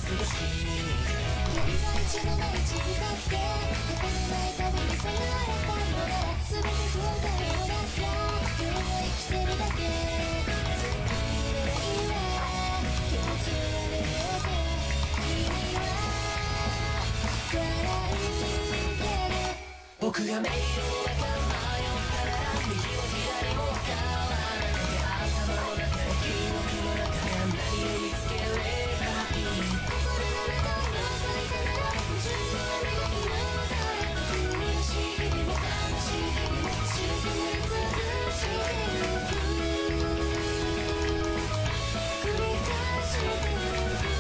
過ごし現在地のない地図だって過去のないたびにさらわれたのなら全て不安だようだった今日は生きてるだけずっといればいいわ気持ち悪いようで君は笑うんでる僕が迷路の中迷ったなら右も左も分からなくて頭の中で記憶の中で何を見つければいい心の中を覗いたなら矛盾の雨が今もたら苦しい日々も悲しい日々も白く塗りつぶしてゆく繰り返してゆく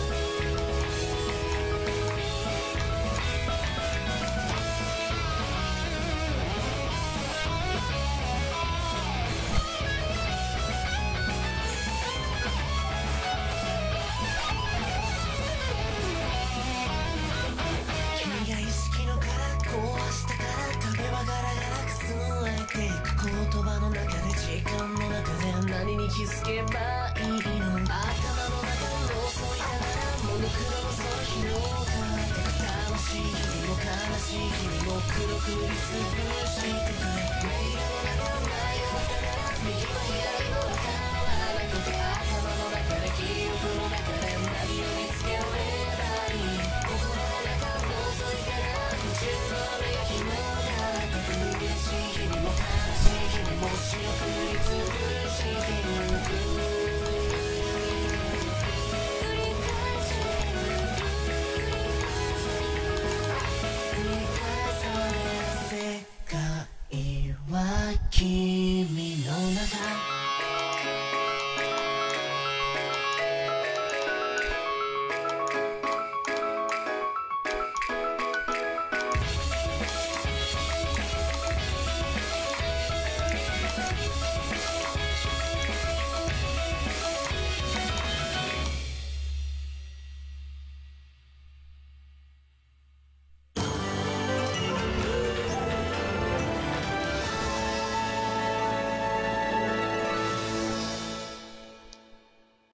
君が意識の殻壊したから壁はガラガラくえていく言葉の中で時間の中で何に気づけばいいの頭の中を覗いたならモノクロのその日の変わってく楽しい日々も悲しい日々も黒く塗りつぶしてくれ迷路の中を迷ったなら右も左も分からなくて頭の中で記憶の中